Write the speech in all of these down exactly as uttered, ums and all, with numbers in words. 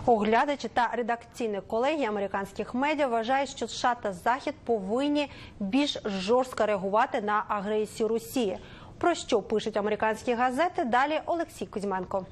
Оглядачі та редакційні колеги американських медіа вважають, що США та Захід повинні більш жорстко реагувати на агресію Росії. Про що пишуть американські газети? Далі Олексій Кузьменко.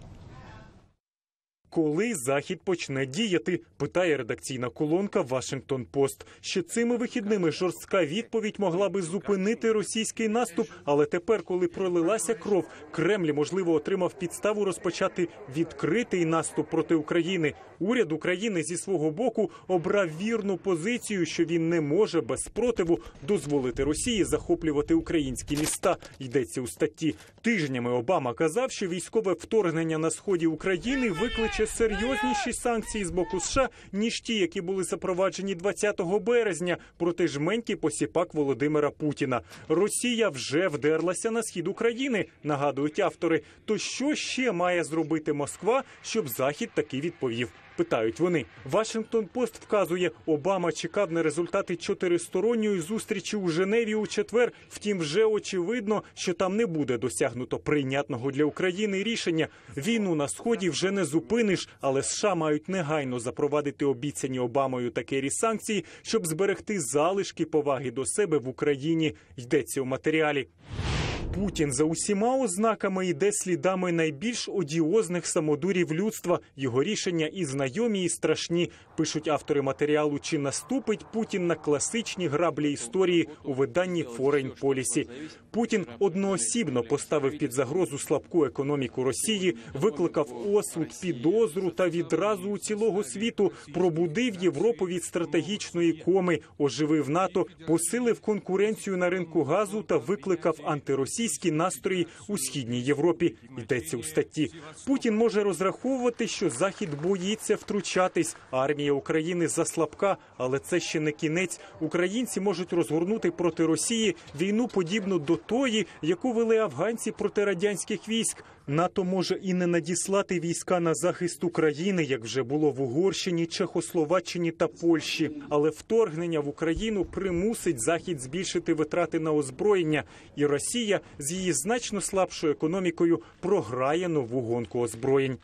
Коли Захід почне діяти, питає редакційна колонка «Вашингтон-Пост». Ще цими вихідними жорстка відповідь могла би зупинити російський наступ, але тепер, коли пролилася кров, Кремль, можливо, отримав підставу розпочати відкритий наступ проти України. Уряд України зі свого боку обрав вірну позицію, що він не може без спротиву дозволити Росії захоплювати українські міста, йдеться у статті. Тижнями Обама казав, що військове вторгнення на сході України викличе серйозніші санкції з боку США, ніж ті, які були запроваджені двадцятого березня проти жменьки посіпак Володимира Путіна. Росія вже вдерлася на схід України, нагадують автори. То що ще має зробити Москва, щоб Захід таки відповів? Питають вони. «Вашингтон-Пост» вказує, Обама чекав на результати чотиристоронньої зустрічі у Женеві у четвер. Втім, вже очевидно, що там не буде досягнуто прийнятного для України рішення. Війну на Сході вже не зупиниш, але США мають негайно запровадити обіцяні Обамою такері санкції, щоб зберегти залишки поваги до себе в Україні, йдеться у матеріалі. Путін за усіма ознаками йде слідами найбільш одіозних самодурів людства. Його рішення і знайомі, і страшні. Пишуть автори матеріалу, чи наступить Путін на класичні граблі історії у виданні Foreign Policy. Путін одноосібно поставив під загрозу слабку економіку Росії, викликав осуд, підозру та відразу у цілого світу пробудив Європу від стратегічної коми, оживив НАТО, посилив конкуренцію на ринку газу та викликав антиросійські настрої у Східній Європі, йдеться у статті. Путін може розраховувати, що Захід боїться втручатись. Армія України заслабка, але це ще не кінець. Українці можуть розгорнути проти Росії війну подібну до тої, яку вели афганці проти радянських військ. НАТО може і не надіслати війська на захист України, як вже було в Угорщині, Чехословаччині та Польщі. Але вторгнення в Україну примусить Захід збільшити витрати на озброєння. І Росія з її значно слабшою економікою програє нову гонку озброєнь.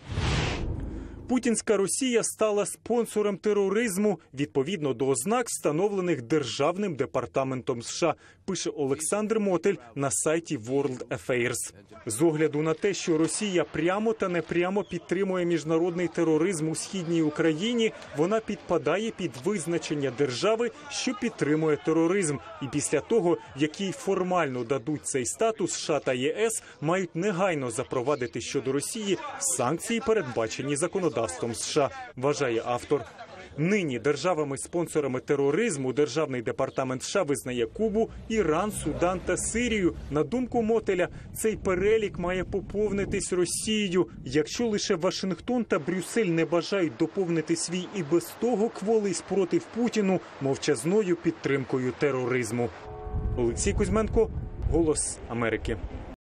Путінська Росія стала спонсором тероризму відповідно до ознак, встановлених Державним департаментом США, пише Олександр Мотель на сайті World Affairs. З огляду на те, що Росія прямо та непрямо підтримує міжнародний тероризм у Східній Україні, вона підпадає під визначення держави, що підтримує тероризм. І після того, як їй формально дадуть цей статус, США та ЄС мають негайно запровадити щодо Росії санкції, передбачені законодавством США, вважає автор. Нині державами-спонсорами тероризму Державний департамент США визнає Кубу, Іран, Судан та Сирію. На думку Мотеля, цей перелік має поповнитись Росією. Якщо лише Вашингтон та Брюссель не бажають доповнити свій і без того кволий спротив Путіну мовчазною підтримкою тероризму. Олексій Кузьменко, «Голос Америки».